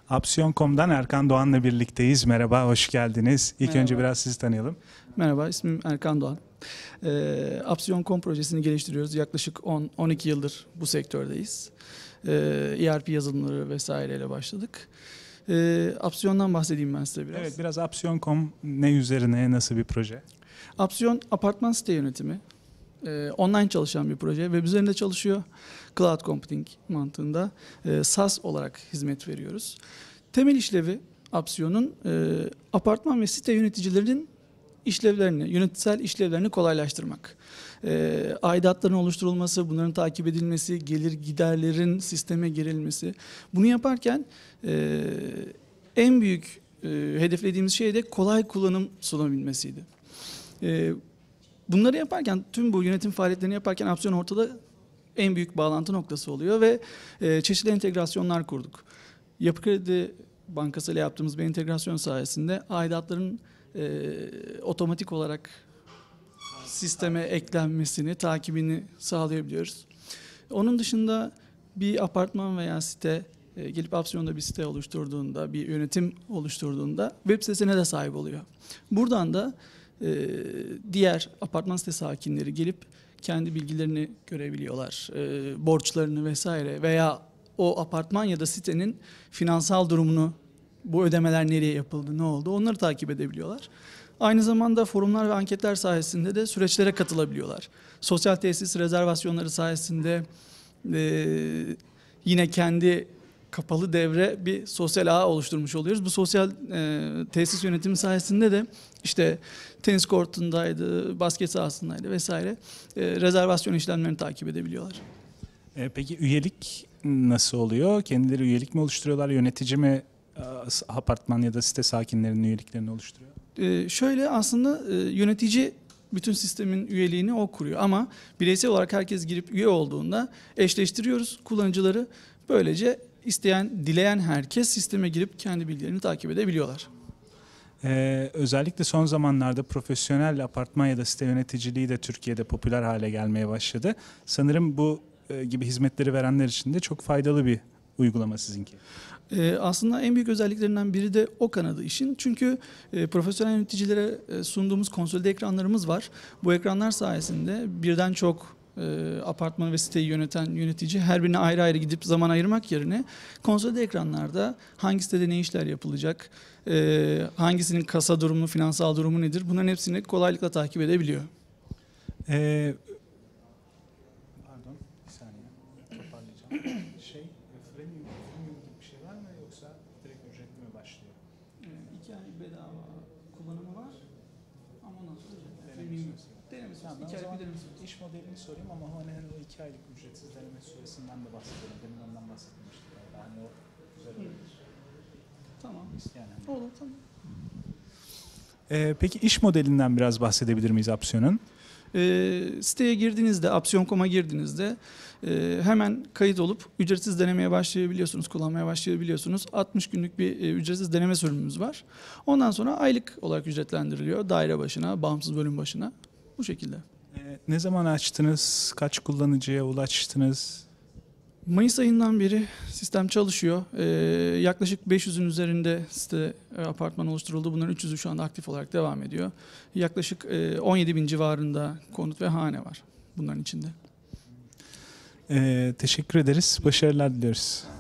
Apsiyon.com'dan Erkan Doğan'la birlikteyiz. Merhaba, hoş geldiniz. İlk Merhaba. önce biraz sizi tanıyalım. Merhaba, ismim Erkan Doğan. Apsiyon.com projesini geliştiriyoruz. Yaklaşık 10-12 yıldır bu sektördeyiz. ERP yazılımları vesaireyle başladık. Apsiyon'dan bahsedeyim ben size biraz. Evet, biraz Apsiyon.com ne üzerine, nasıl bir proje? Apsiyon, apartman site yönetimi. Online çalışan bir proje. Web üzerinde çalışıyor. Cloud Computing mantığında SaaS olarak hizmet veriyoruz. Temel işlevi Apsiyon'un apartman ve site yöneticilerinin işlevlerini, yönetsel işlevlerini kolaylaştırmak. Aidatların oluşturulması, bunların takip edilmesi, gelir giderlerin sisteme girilmesi. Bunu yaparken en büyük hedeflediğimiz şey de kolay kullanım sunabilmesiydi. Bunları yaparken, tüm bu yönetim faaliyetlerini yaparken Apsiyon ortada en büyük bağlantı noktası oluyor ve çeşitli entegrasyonlar kurduk. Yapı Kredi Bankası ile yaptığımız bir entegrasyon sayesinde aidatların otomatik olarak sisteme eklenmesini, takibini sağlayabiliyoruz. Onun dışında bir apartman veya site gelip Apsiyon'da bir site oluşturduğunda, bir yönetim oluşturduğunda web sitesine de sahip oluyor. Buradan da diğer apartman sitesi sakinleri gelip kendi bilgilerini görebiliyorlar, borçlarını vesaire veya o apartman ya da sitenin finansal durumunu, bu ödemeler nereye yapıldı, ne oldu, onları takip edebiliyorlar. Aynı zamanda forumlar ve anketler sayesinde de süreçlere katılabiliyorlar. Sosyal tesis rezervasyonları sayesinde yine kendi kapalı devre bir sosyal ağ oluşturmuş oluyoruz. Bu sosyal tesis yönetimi sayesinde de işte tenis kortundaydı, basket sahasındaydı vesaire rezervasyon işlemlerini takip edebiliyorlar. Peki üyelik nasıl oluyor? Kendileri üyelik mi oluşturuyorlar, yönetici mi apartman ya da site sakinlerinin üyeliklerini oluşturuyor? Şöyle aslında yönetici bütün sistemin üyeliğini o kuruyor ama bireysel olarak herkes girip üye olduğunda eşleştiriyoruz kullanıcıları. Böylece isteyen, dileyen herkes sisteme girip kendi bilgilerini takip edebiliyorlar. Özellikle son zamanlarda profesyonel apartman ya da site yöneticiliği de Türkiye'de popüler hale gelmeye başladı. Sanırım bu gibi hizmetleri verenler için de çok faydalı bir uygulama sizinki. Aslında en büyük özelliklerinden biri de o kanadı işin. Çünkü profesyonel yöneticilere sunduğumuz konsolide ekranlarımız var. Bu ekranlar sayesinde birden çok apartman ve siteyi yöneten yönetici her birine ayrı ayrı gidip zaman ayırmak yerine konsolide ekranlarda hangi sitede ne işler yapılacak, hangisinin kasa durumu, finansal durumu nedir, bunların hepsini kolaylıkla takip edebiliyor. Pardon, bir saniye. Toparlayacağım. Freemium gibi bir şey var mı yoksa direkt ücretli mi başlıyor? 2 ay bedava kullanımı var ama ondan sonra ücretli. Denemesi. Tamam, o zaman iş modelini sorayım ama hani o 2 aylık ücretsiz deneme süresinden de bahsedelim. Demin ondan bahsetmiştik. Yani o güzel olabilir. Tamam. Yani. Olur, tamam. Peki iş modelinden biraz bahsedebilir miyiz Apsiyon'un? Siteye girdiğinizde, Apsiyon.com'a girdiğinizde hemen kayıt olup ücretsiz denemeye başlayabiliyorsunuz, kullanmaya başlayabiliyorsunuz. 60 günlük bir ücretsiz deneme sürümümüz var. Ondan sonra aylık olarak ücretlendiriliyor. Daire başına, bağımsız bölüm başına. Bu şekilde. Ne zaman açtınız? Kaç kullanıcıya ulaştınız? Mayıs ayından beri sistem çalışıyor. Yaklaşık 500'ün üzerinde site apartman oluşturuldu. Bunların 300'ü şu anda aktif olarak devam ediyor. Yaklaşık 17 bin civarında konut ve hane var bunların içinde. Teşekkür ederiz. Başarılar diliyoruz.